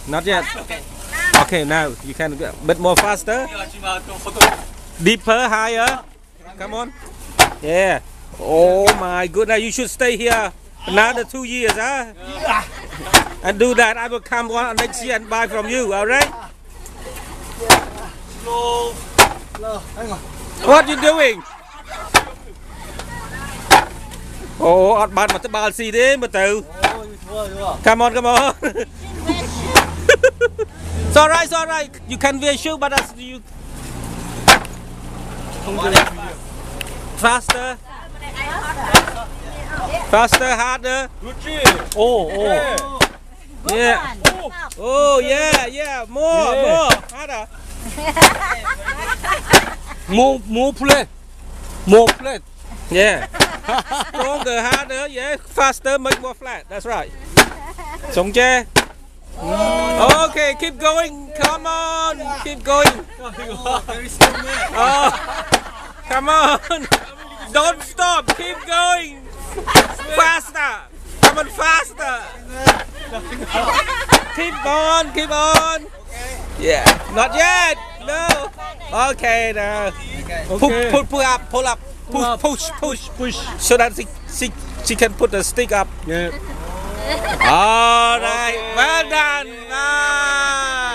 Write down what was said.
Not yet. Okay, now you can get a bit more faster. Deeper, higher. Come on. Yeah. Oh my goodness, you should stay here another 2 years, huh? And do that. I will come one next year and buy from you, alright? What you doing? Oh, bạn mà bao xì thế mà từ. Come on, come on. It's alright. You can wear shoe, but that's you. Faster. Faster, harder. Oh. Yeah. Oh, yeah. More. Harder. More plate. More plate. Yeah. Stronger, harder. Yeah. Faster, make more flat. That's right. Sống che. Okay, keep going. Come on. Keep going. Oh, come on. Don't stop. Keep going. Faster. Come on, faster. Keep on. Yeah. Not yet. No. Okay, now. Pull up. Push. So that she can put the stick up. Yeah. All right. Well done.